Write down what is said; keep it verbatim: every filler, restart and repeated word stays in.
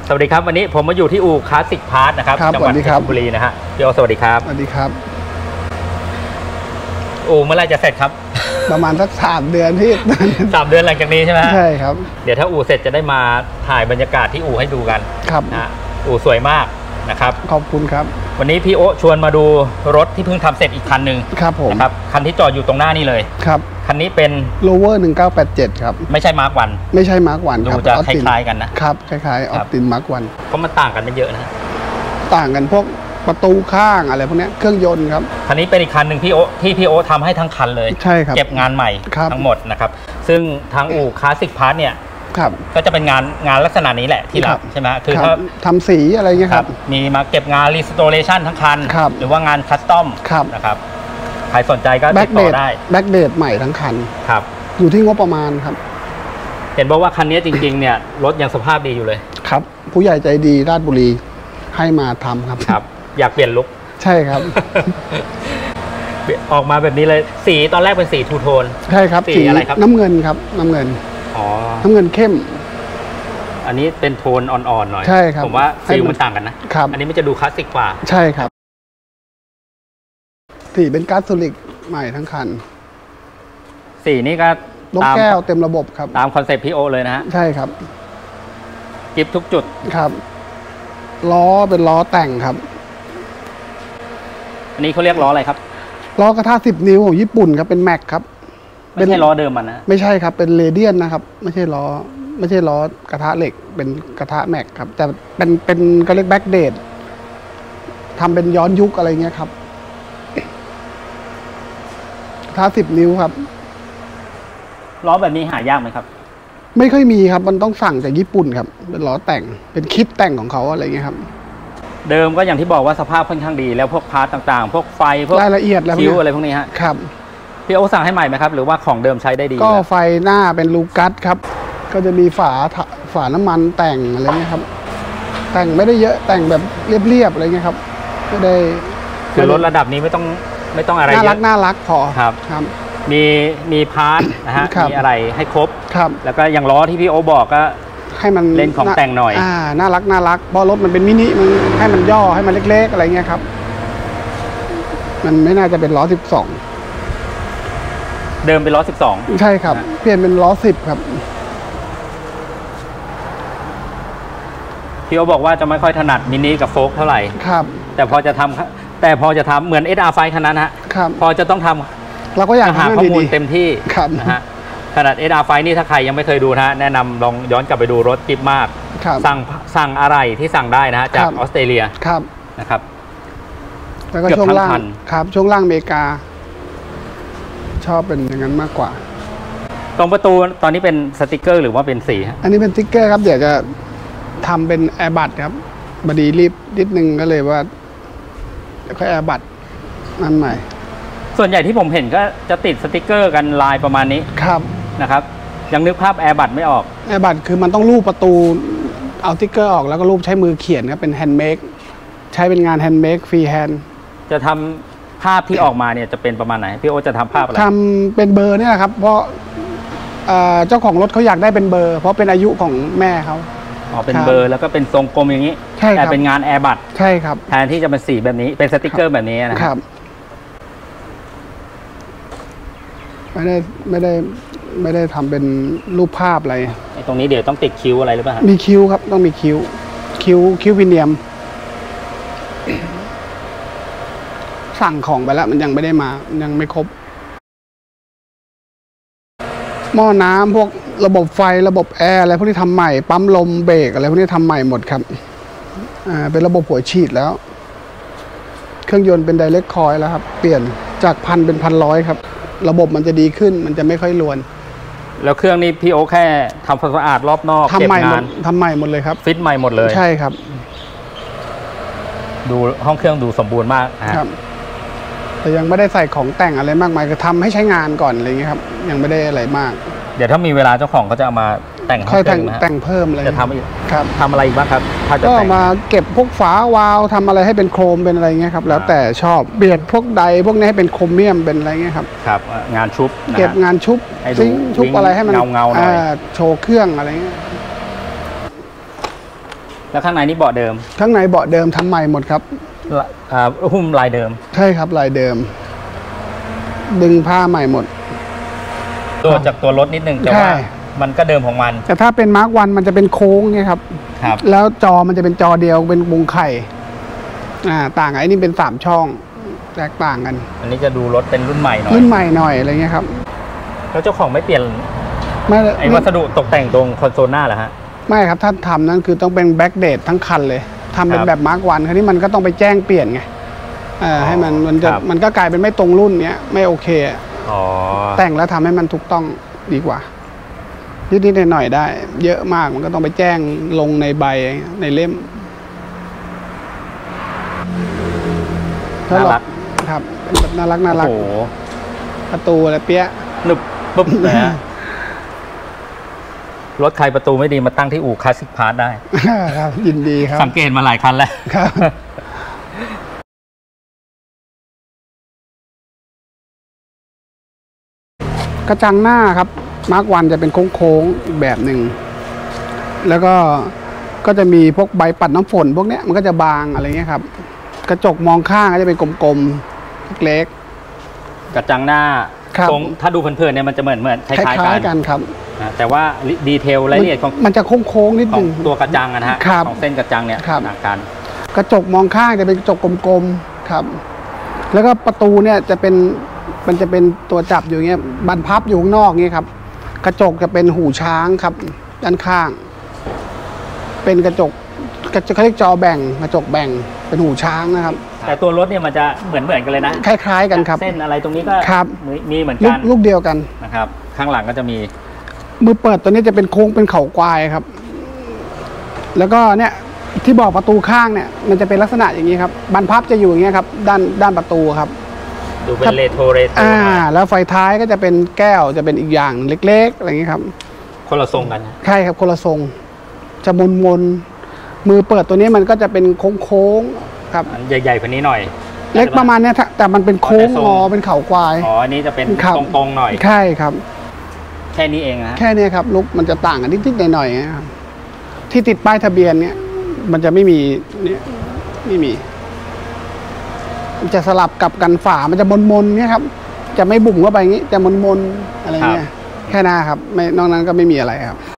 สวัสดีครับวันนี้ผมมาอยู่ที่อู่คลาสสิกพาร์ทนะครับจังหวัดเพชรบุรีนะฮะพี่โอสวัสดีครับสวัสดีครับอู่เมื่อไรจะเสร็จครับประมาณสักสามเดือนที่สามเดือนหลังจากนี้ใช่ไหมใช่ครับเดี๋ยวถ้าอู่เสร็จจะได้มาถ่ายบรรยากาศที่อู่ให้ดูกันครับนะอู่สวยมากนะครับขอบคุณครับวันนี้พี่โอชวนมาดูรถที่เพิ่งทำเสร็จอีกคันหนึ่งครับผมนะครับคันที่จอดอยู่ตรงหน้านี่เลยครับคันนี้เป็นโรเวอร์ หนึ่งเก้าแปดเจ็ดครับไม่ใช่มาร์ควันไม่ใช่มาร์ควันดูจะคล้ายๆกันนะครับคล้ายๆออปตินมาร์ควันเพราะมันต่างกันเยอะนะต่างกันพวกประตูข้างอะไรพวกนี้เครื่องยนต์ครับคันนี้เป็นอีกคันหนึ่งพี่โอที่พี่โอทำให้ทั้งคันเลยใช่ครับเก็บงานใหม่ทั้งหมดนะครับซึ่งทางอู่คลาสสิกพาร์ทเนี่ยก็จะเป็นงานงานลักษณะนี้แหละที่รับใช่ไหมคือถ้าทำสีอะไรเงี้ยครับมีมาเก็บงานรีสโตเรชันทั้งคันหรือว่างานคัสตอมนะครับใครสนใจก็ติดต่อได้แบ็กเดทใหม่ทั้งคันครับอยู่ที่งบประมาณครับเห็นบอกว่าคันนี้จริงๆเนี่ยรถยังสภาพดีอยู่เลยครับผู้ใหญ่ใจดีราชบุรีให้มาทำครับครับอยากเปลี่ยนลุคใช่ครับออกมาแบบนี้เลยสีตอนแรกเป็นสีทูโทนใช่ครับสีอะไรครับน้ำเงินครับน้ำเงินอ๋อน้ำเงินเข้มอันนี้เป็นโทนอ่อนๆหน่อยใช่ครับผมว่าสีมันต่างกันนะครับอันนี้มันจะดูคลาสสิกกว่าใช่ครับสีเป็นก๊าซโซลิกใหม่ทั้งคันสีนี่ก็นกแก้วเต็มระบบครับตามคอนเซ็ปต์พี่โอเลยนะฮะใช่ครับกิฟทุกจุดครับล้อเป็นล้อแต่งครับอันนี้เขาเรียกล้ออะไรครับล้อกระทะสิบนิ้วของญี่ปุ่นครับเป็นแม็กครับไม่ใช่ล้อเดิมมันนะไม่ใช่ครับเป็นเรเดียนนะครับไม่ใช่ล้อไม่ใช่ล้อกระทะเหล็กเป็นกระทะแม็กครับแต่เป็นเป็นก็เรียกแบ็กเดททำเป็นย้อนยุคอะไรเงี้ยครับกระทะสิบนิ้วครับล้อแบบนี้หายากไหมครับไม่ค่อยมีครับมันต้องสั่งจากญี่ปุ่นครับเป็นล้อแต่งเป็นคิดแต่งของเขาอะไรเงี้ยครับเดิมก็อย่างที่บอกว่าสภาพค่อนข้างดีแล้วพวกพาร์ทต่างๆพวกไฟพวกรายละเอียดคิ้วอะไรพวกนี้ฮะครับพี่โอสั่งให้ใหม่ไหมครับหรือว่าของเดิมใช้ได้ดีก็ไฟหน้าเป็นลูกัสครับก็จะมีฝาฝาน้ำมันแต่งอะไรเงี้ยครับแต่งไม่ได้เยอะแต่งแบบเรียบๆอะไรเงี้ยครับไม่ได้คือรถระดับนี้ไม่ต้องไม่ต้องอะไรเยอะน่ารักน่ารักพอครับครับมีมีพาร์ทนะฮะมีอะไรให้ครบครับแล้วก็อย่างล้อที่พี่โอบอกก็ให้มันเล่นของแต่งหน่อยอ่าน่ารักน่ารักเพราะรถมันเป็นมินิมันให้มันย่อให้มันเล็กๆอะไรเงี้ยครับมันไม่น่าจะเป็นล้อสิบสองเดิมเป็นล้อสิบสองใช่ครับเปลี่ยนเป็นล้อสิบครับพี่โอบอกว่าจะไม่ค่อยถนัดมินิกับโฟล์คเท่าไหร่ครับแต่พอจะทำแต่พอจะทำเหมือน เอส อาร์ ไฟว์ คันนั้นฮะครับพอจะต้องทำเราก็อยากหาข้อมูลเต็มที่นะฮะขนาด เอส อาร์ ไฟว์ นี่ถ้าใครยังไม่เคยดูนะฮะแนะนำลองย้อนกลับไปดูรถจิ๊บมากสั่งสั่งอะไรที่สั่งได้นะฮะจากออสเตรเลียครับนะครับแล้วก็ช่วงล่างครับช่วงล่างอเมริกาชอบเป็นอย่างนั้นมากกว่าตรงประตูตอนนี้เป็นสติกเกอร์หรือว่าเป็นสีอันนี้เป็นสติกเกอร์ครับเดี๋ยวจะทำเป็นแอร์บัตครับบดีรีบนิดนึงก็เลยว่าเดี๋ยวค่อยแอร์บัตนั่นใหม่ส่วนใหญ่ที่ผมเห็นก็จะติดสติกเกอร์กันลายประมาณนี้ครับนะครับยังนึกภาพแอร์บัตไม่ออกแอร์บัตคือมันต้องรูปประตูเอาสติกเกอร์ออกแล้วก็รูปใช้มือเขียนครับเป็นแฮนด์เมดใช้เป็นงานแฮนด์เมดฟรีแฮนด์จะทำภาพที่ออกมาเนี่ยจะเป็นประมาณไหนพี่โอจะทำภาพอะไรทำเป็นเบอร์เนี่ยครับเพราะเจ้าของรถเขาอยากได้เป็นเบอร์เพราะเป็นอายุของแม่เขาอ๋อเป็นเบอร์แล้วก็เป็นทรงกลมอย่างนี้แต่เป็นงานแอร์บัตใช่ครับแทนที่จะเป็นสีแบบนี้เป็นสติกเกอร์แบบนี้นะครับไม่ได้ไม่ได้ไม่ได้ทำเป็นรูปภาพอะไรตรงนี้เดี๋ยวต้องติดคิ้วอะไรหรือเปล่ามีคิ้วครับต้องมีคิ้วคิ้วคิ้ววิเนียมสั่งของไปแล้วมันยังไม่ได้มายังไม่ครบหม้อน้ำพวกระบบไฟระบบแอร์อะไรพวกนี้ทำใหม่ปั๊มลมเบรกอะไรพวกนี้ทำใหม่หมดครับอ่าเป็นระบบหัวฉีดแล้วเครื่องยนต์เป็นไดเรกคอยล์แล้วครับเปลี่ยนจากพันเป็นพันร้อยครับระบบมันจะดีขึ้นมันจะไม่ค่อยรวนแล้วเครื่องนี้พี่โอแค่ทำความสะอาดรอบนอกทำใหม่หมดทำใหม่หมดเลยครับฟิตใหม่หมดเลยใช่ครับดูห้องเครื่องดูสมบูรณ์มากครับแต่ยังไม่ได้ใส่ของแต่งอะไรมากมายก็ทำให้ใช้งานก่อนอะไรอย่างนี้ครับยังไม่ได้อะไรมากเดี๋ยวถ้ามีเวลาเจ้าของเขาจะเอามาแต่งค่อยแต่งแต่งเพิ่มเลยจะทำอีกครับทำอะไรอีกบ้างครับก็มาเก็บพวกฝาวาล์วทำอะไรให้เป็นโครมเป็นอะไรเงี้ยครับแล้วแต่ชอบเบียดพวกใดพวกนี้ให้เป็นโครเมียมเป็นอะไรเงี้ยครับครับงานชุบเก็บงานชุบซิงชุบอะไรให้มันเงาเงาหน่อยโชว์เครื่องอะไรเงี้ยแล้วข้างในนี่เบาะเดิมข้างในเบาะเดิมทำใหม่หมดครับหุ้มลายเดิมใช่ครับลายเดิมดึงผ้าใหม่หมดตัวจากตัวรถนิดนึงแต่ว่ามันก็เดิมของมันแต่ถ้าเป็นมาร์ควันมันจะเป็นโค้งไงครับครับแล้วจอมันจะเป็นจอเดียวเป็นวงไข่อ่าต่างไอ้นี่เป็นสามช่องแตกต่างกันอันนี้จะดูรถเป็นรุ่นใหม่หน่อยรุ่นใหม่หน่อยอะไรเงี้ยครับแล้วเจ้าของไม่เปลี่ยนไม่ไอ้วัสดุตกแต่งตรงคอนโซลหน้าเหรอฮะไม่ครับถ้าทำนั่นคือต้องเป็นแบ็กเดททั้งคันเลยทำเป็นแบบมาร์ควันคราวนี้มันก็ต้องไปแจ้งเปลี่ยนไงอ่าให้มันมันจะมันก็กลายเป็นไม่ตรงรุ่นเนี้ยไม่โอเคอ๋อแต่งแล้วทำให้มันถูกต้องดีกว่านิดๆหน่อยๆได้เยอะมากมันก็ต้องไปแจ้งลงในใบในเล่มน่ารักครับเป็นแบบน่ารักน่ารักโอ้ประตูอะไรเปี้ยหนึบปุ๊บเลยฮะรถใครประตูไม่ดีมาตั้งที่อู่คลาสสิกพาร์ทได้ครับยินดีครับสังเกตมาหลายคันแล้วครับกระจังหน้าครับมาร์ควันจะเป็นโค้งๆอีกแบบหนึ่งแล้วก็ก็จะมีพวกใบปัดน้ำฝนพวกเนี้ยมันก็จะบางอะไรเงี้ยครับกระจกมองข้างก็จะเป็นกลมๆเล็กกระจังหน้าตรงถ้าดูเพลินๆเนี่ยมันจะเหมือนเหมือนคล้ายๆกันครับแต่ว่าดีเทลรายละเอียดของมันจะโค้งๆนิดนึงตัวกระจังนะฮะของเส้นกระจังเนี่ยต่างกันกระจกมองข้างจะเป็นกระจกกลมๆครับแล้วก็ประตูเนี่ยจะเป็นมันจะเป็นตัวจับอยู่เงี้ยบานพับอยู่ข้างนอกเงี้ยครับกระจกจะเป็นหูช้างครับด้านข้างเป็นกระจกกระจกเขาเรียกจอแบ่งกระจกแบ่งเป็นหูช้างนะครับแต่ตัวรถเนี่ยมันจะเหมือนเหมือนกันเลยนะคล้ายๆกันครับเส้นอะไรตรงนี้ก็มีเหมือนกันลูกเดียวกันนะครับข้างหลังก็จะมีมือเปิดตัวนี้จะเป็นโค้งเป็นเข่าควายครับแล้วก็เนี่ยที่บอกประตูข้างเนี่ยมันจะเป็นลักษณะอย่างนี้ครับบานพับจะอยู่อย่างเงี้ยครับด้านด้านประตูครับดูเป็นเรโทรเรโทรอ่าแล้วไฟท้ายก็จะเป็นแก้วจะเป็นอีกอย่างเล็กๆอะไรอย่างนี้ครับคนละทรงกันใช่ครับคนละทรงจะมนมนมือเปิดตัวนี้มันก็จะเป็นโค้งๆครับใหญ่ๆกว่านี้หน่อยเล็กประมาณนี้แต่มันเป็นโค้งงอเป็นเข่าควายอ๋ออันนี้จะเป็นตรงๆหน่อยใช่ครับแค่นี้เองนะแค่นี้ครับลุกมันจะต่างกันนิดๆหน่อยๆนะครับที่ติดป้ายทะเบียนเนี่ยมันจะไม่มีเนี่ยไม่มีจะสลับกับกันฝามันจะมนๆเนี่ยครับจะไม่บุ่มเข้าไปอย่างนี้จะมนๆอะไรเงี้ยแค่นั้นครับไม่นอกนั้นก็ไม่มีอะไรครับ